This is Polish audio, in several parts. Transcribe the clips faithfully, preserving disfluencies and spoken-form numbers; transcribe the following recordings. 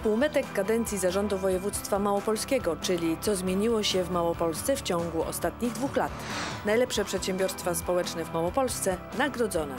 Półmetek kadencji Zarządu Województwa Małopolskiego, czyli co zmieniło się w Małopolsce w ciągu ostatnich dwóch lat. Najlepsze przedsiębiorstwa społeczne w Małopolsce nagrodzone.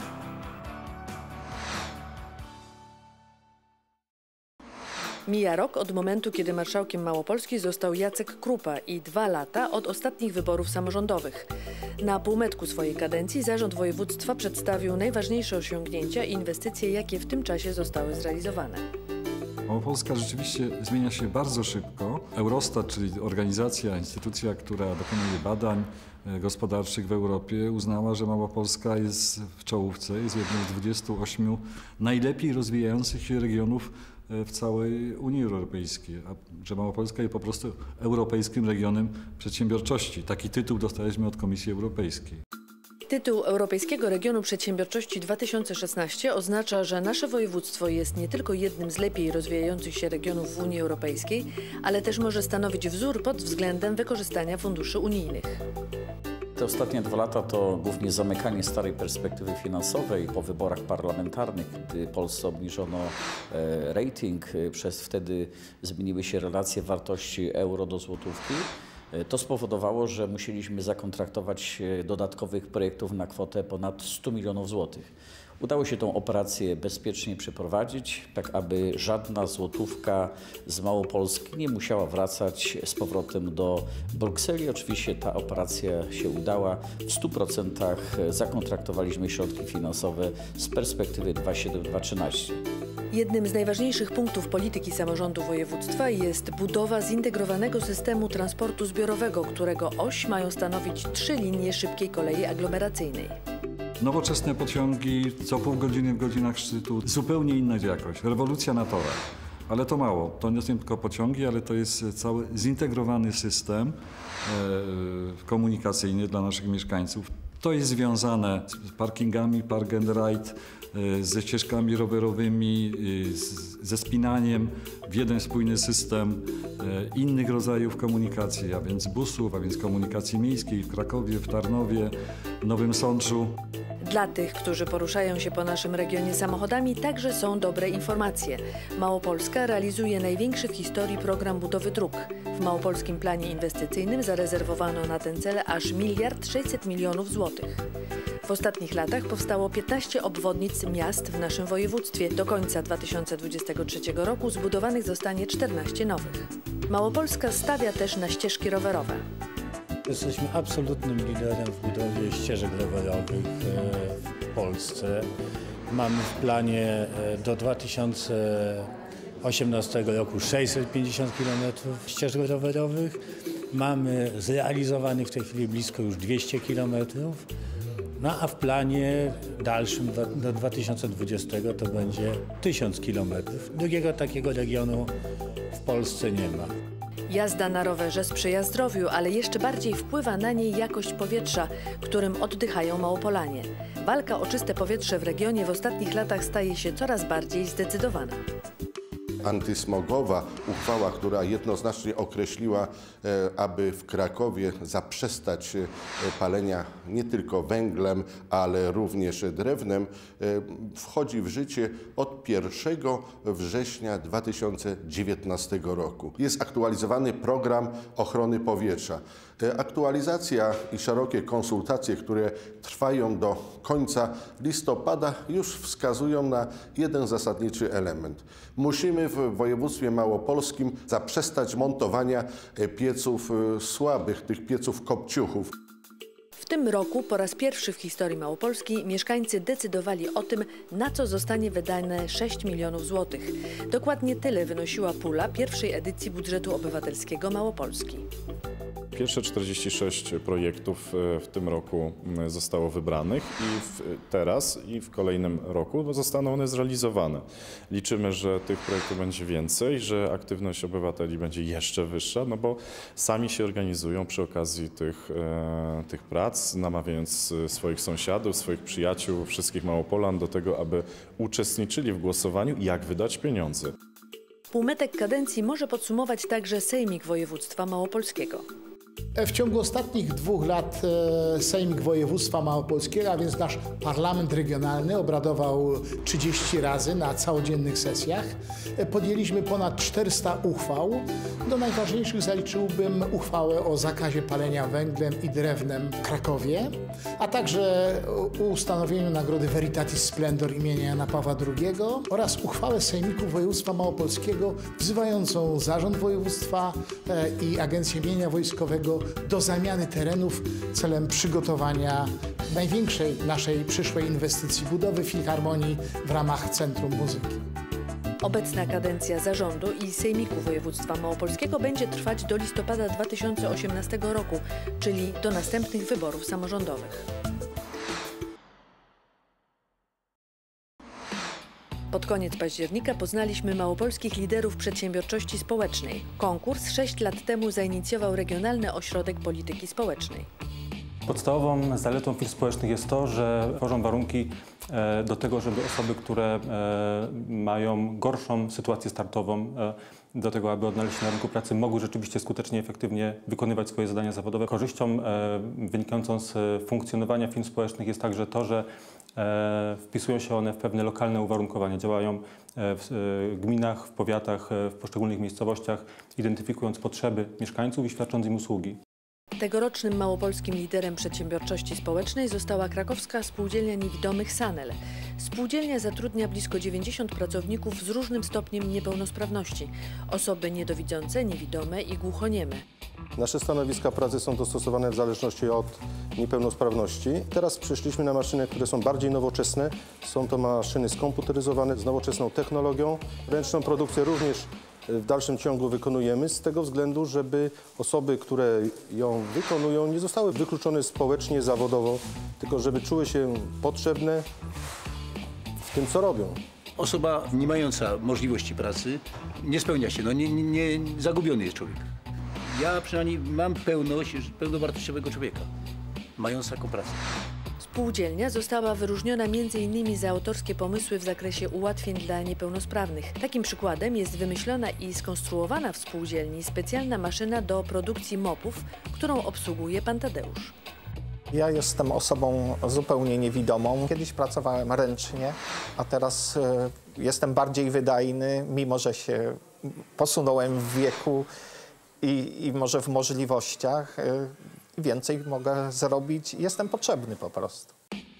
Mija rok od momentu, kiedy marszałkiem Małopolski został Jacek Krupa i dwa lata od ostatnich wyborów samorządowych. Na półmetku swojej kadencji Zarząd Województwa przedstawił najważniejsze osiągnięcia i inwestycje, jakie w tym czasie zostały zrealizowane. Małopolska rzeczywiście zmienia się bardzo szybko. Eurostat, czyli organizacja, instytucja, która dokonuje badań gospodarczych w Europie, uznała, że Małopolska jest w czołówce, jest jednym z dwudziestu ośmiu najlepiej rozwijających się regionów w całej Unii Europejskiej, a że Małopolska jest po prostu europejskim regionem przedsiębiorczości. Taki tytuł dostaliśmy od Komisji Europejskiej. Tytuł Europejskiego Regionu Przedsiębiorczości dwa tysiące szesnaście oznacza, że nasze województwo jest nie tylko jednym z lepiej rozwijających się regionów w Unii Europejskiej, ale też może stanowić wzór pod względem wykorzystania funduszy unijnych. Te ostatnie dwa lata to głównie zamykanie starej perspektywy finansowej po wyborach parlamentarnych, gdy Polsce obniżono rating, przez wtedy zmieniły się relacje wartości euro do złotówki. To spowodowało, że musieliśmy zakontraktować dodatkowych projektów na kwotę ponad stu milionów złotych. Udało się tę operację bezpiecznie przeprowadzić, tak aby żadna złotówka z Małopolski nie musiała wracać z powrotem do Brukseli. Oczywiście ta operacja się udała. W stu procentach zakontraktowaliśmy środki finansowe z perspektywy dwa tysiące siedem do dwa tysiące trzynaście. Jednym z najważniejszych punktów polityki samorządu województwa jest budowa zintegrowanego systemu transportu zbiorowego, którego oś mają stanowić trzy linie szybkiej kolei aglomeracyjnej. Nowoczesne pociągi, co pół godziny w godzinach szczytu, zupełnie inna jakość, rewolucja na torach. Ale to mało, to nie są tylko pociągi, ale to jest cały zintegrowany system e, komunikacyjny dla naszych mieszkańców. To jest związane z parkingami, park and ride, ze ścieżkami rowerowymi, ze spinaniem w jeden spójny system innych rodzajów komunikacji, a więc busów, a więc komunikacji miejskiej w Krakowie, w Tarnowie, w Nowym Sączu. Dla tych, którzy poruszają się po naszym regionie samochodami, także są dobre informacje. Małopolska realizuje największy w historii program budowy dróg. W Małopolskim Planie Inwestycyjnym zarezerwowano na ten cel aż miliard sześćset milionów złotych. W ostatnich latach powstało piętnaście obwodnic miast w naszym województwie. Do końca dwa tysiące dwudziestego trzeciego roku zbudowanych zostanie czternaście nowych. Małopolska stawia też na ścieżki rowerowe. Jesteśmy absolutnym liderem w budowie ścieżek rowerowych w Polsce. Mamy w planie do dwa tysiące osiemnastego roku sześćset pięćdziesiąt kilometrów ścieżek rowerowych. Mamy zrealizowanych w tej chwili blisko już dwieście kilometrów. No a w planie dalszym do dwa tysiące dwudziestego to będzie tysiąc kilometrów. Drugiego takiego regionu w Polsce nie ma. Jazda na rowerze sprzyja zdrowiu, ale jeszcze bardziej wpływa na niej jakość powietrza, którym oddychają Małopolanie. Walka o czyste powietrze w regionie w ostatnich latach staje się coraz bardziej zdecydowana. Antysmogowa uchwała, która jednoznacznie określiła, aby w Krakowie zaprzestać palenia nie tylko węglem, ale również drewnem, wchodzi w życie od pierwszego września dwa tysiące dziewiętnastego roku. Jest aktualizowany program ochrony powietrza. Aktualizacja i szerokie konsultacje, które trwają do końca listopada, już wskazują na jeden zasadniczy element. Musimy w województwie małopolskim zaprzestać montowania pieców słabych, tych pieców kopciuchów. W tym roku po raz pierwszy w historii Małopolski mieszkańcy decydowali o tym, na co zostanie wydane sześć milionów złotych. Dokładnie tyle wynosiła pula pierwszej edycji budżetu obywatelskiego Małopolski. Pierwsze czterdzieści sześć projektów w tym roku zostało wybranych i w, teraz i w kolejnym roku zostaną one zrealizowane. Liczymy, że tych projektów będzie więcej, że aktywność obywateli będzie jeszcze wyższa, no bo sami się organizują przy okazji tych, e, tych prac, namawiając swoich sąsiadów, swoich przyjaciół, wszystkich Małopolan do tego, aby uczestniczyli w głosowaniu, jak wydać pieniądze. Półmetek kadencji może podsumować także Sejmik Województwa Małopolskiego. W ciągu ostatnich dwóch lat Sejmik Województwa Małopolskiego, a więc nasz parlament regionalny, obradował trzydzieści razy na całodziennych sesjach. Podjęliśmy ponad czterysta uchwał. Do najważniejszych zaliczyłbym uchwałę o zakazie palenia węglem i drewnem w Krakowie, a także ustanowieniu nagrody Veritatis Splendor imienia Jana Pawła drugiego oraz uchwałę Sejmiku Województwa Małopolskiego wzywającą Zarząd Województwa i Agencję Mienia Wojskowego do zamiany terenów celem przygotowania największej naszej przyszłej inwestycji budowy filharmonii w ramach Centrum Muzyki. Obecna kadencja zarządu i Sejmiku Województwa Małopolskiego będzie trwać do listopada dwa tysiące osiemnastego roku, czyli do następnych wyborów samorządowych. Pod koniec października poznaliśmy małopolskich liderów przedsiębiorczości społecznej. Konkurs sześć lat temu zainicjował Regionalny Ośrodek Polityki Społecznej. Podstawową zaletą firm społecznych jest to, że tworzą warunki do tego, żeby osoby, które mają gorszą sytuację startową, do tego, aby odnaleźć się na rynku pracy, mogły rzeczywiście skutecznie, efektywnie wykonywać swoje zadania zawodowe. Korzyścią wynikającą z funkcjonowania firm społecznych jest także to, że wpisują się one w pewne lokalne uwarunkowania, działają w gminach, w powiatach, w poszczególnych miejscowościach, identyfikując potrzeby mieszkańców i świadcząc im usługi. Tegorocznym małopolskim liderem przedsiębiorczości społecznej została krakowska spółdzielnia niewidomych Sanel. Spółdzielnia zatrudnia blisko dziewięćdziesięciu pracowników z różnym stopniem niepełnosprawności. Osoby niedowidzące, niewidome i głuchonieme. Nasze stanowiska pracy są dostosowane w zależności od niepełnosprawności. Teraz przeszliśmy na maszyny, które są bardziej nowoczesne. Są to maszyny skomputeryzowane z nowoczesną technologią. Ręczną produkcję również w dalszym ciągu wykonujemy z tego względu, żeby osoby, które ją wykonują, nie zostały wykluczone społecznie, zawodowo, tylko żeby czuły się potrzebne w tym, co robią. Osoba nie mająca możliwości pracy nie spełnia się, no nie, nie, nie zagubiony jest człowiek. Ja przynajmniej mam pełność pełnowartościowego człowieka, mając taką pracę. Spółdzielnia została wyróżniona między innymi za autorskie pomysły w zakresie ułatwień dla niepełnosprawnych. Takim przykładem jest wymyślona i skonstruowana w spółdzielni specjalna maszyna do produkcji mopów, którą obsługuje pan Tadeusz. Ja jestem osobą zupełnie niewidomą. Kiedyś pracowałem ręcznie, a teraz y, jestem bardziej wydajny, mimo że się posunąłem w wieku i, i może w możliwościach. Y, Więcej mogę zrobić. Jestem potrzebny po prostu.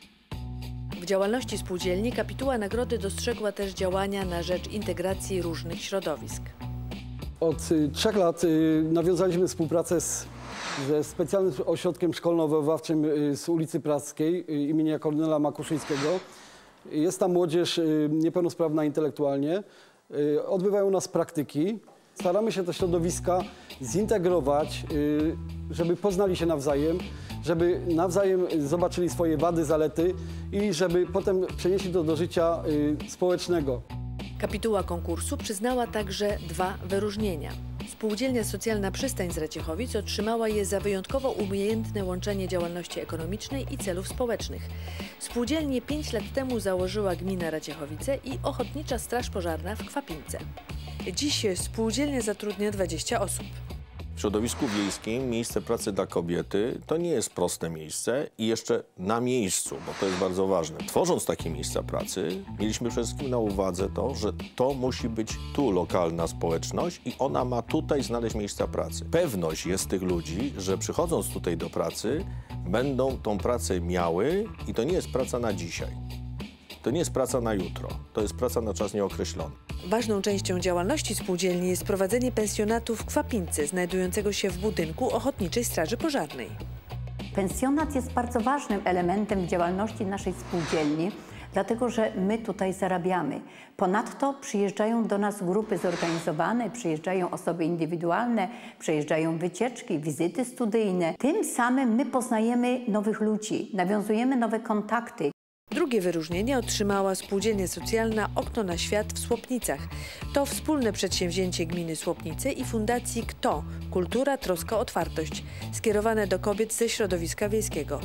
W działalności spółdzielni kapituła nagrody dostrzegła też działania na rzecz integracji różnych środowisk. Od y, trzech lat y, nawiązaliśmy współpracę z, ze specjalnym ośrodkiem szkolno-wychowawczym y, z ulicy Praskiej y, imienia Kornela Makuszyńskiego. Jest tam młodzież y, niepełnosprawna intelektualnie. Y, odbywają u nas praktyki. Staramy się te środowiska zintegrować, żeby poznali się nawzajem, żeby nawzajem zobaczyli swoje wady, zalety i żeby potem przenieśli to do życia społecznego. Kapituła konkursu przyznała także dwa wyróżnienia. Spółdzielnia Socjalna Przystań z Raciechowic otrzymała je za wyjątkowo umiejętne łączenie działalności ekonomicznej i celów społecznych. Spółdzielnię pięć lat temu założyła gmina Raciechowice i Ochotnicza Straż Pożarna w Kwapince. Dziś spółdzielnia zatrudnia dwadzieścia osób. W środowisku wiejskim miejsce pracy dla kobiety to nie jest proste miejsce i jeszcze na miejscu, bo to jest bardzo ważne. Tworząc takie miejsca pracy, mieliśmy przede wszystkim na uwadze to, że to musi być tu lokalna społeczność i ona ma tutaj znaleźć miejsca pracy. Pewność jest tych ludzi, że przychodząc tutaj do pracy, będą tą pracę miały i to nie jest praca na dzisiaj. To nie jest praca na jutro, to jest praca na czas nieokreślony. Ważną częścią działalności spółdzielni jest prowadzenie pensjonatu w Kwapince, znajdującego się w budynku Ochotniczej Straży Pożarnej. Pensjonat jest bardzo ważnym elementem działalności naszej spółdzielni, dlatego że my tutaj zarabiamy. Ponadto przyjeżdżają do nas grupy zorganizowane, przyjeżdżają osoby indywidualne, przyjeżdżają wycieczki, wizyty studyjne. Tym samym my poznajemy nowych ludzi, nawiązujemy nowe kontakty. Drugie wyróżnienie otrzymała spółdzielnia socjalna Okno na Świat w Słopnicach. To wspólne przedsięwzięcie gminy Słopnice i Fundacji Kto? Kultura, Troska, Otwartość, skierowane do kobiet ze środowiska wiejskiego.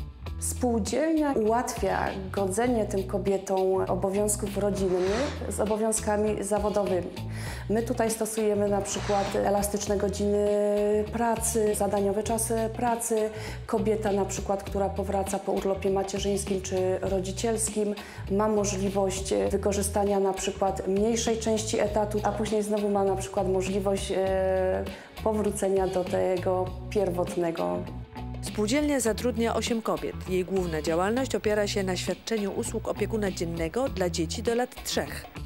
Spółdzielnia ułatwia godzenie tym kobietom obowiązków rodzinnych z obowiązkami zawodowymi. My tutaj stosujemy na przykład elastyczne godziny pracy, zadaniowe czasy pracy. Kobieta na przykład, która powraca po urlopie macierzyńskim czy rodzicielskim, ma możliwość wykorzystania na przykład mniejszej części etatu, a później znowu ma na przykład możliwość e, powrócenia do tego pierwotnego. Spółdzielnia zatrudnia osiem kobiet. Jej główna działalność opiera się na świadczeniu usług opiekuna dziennego dla dzieci do lat trzech.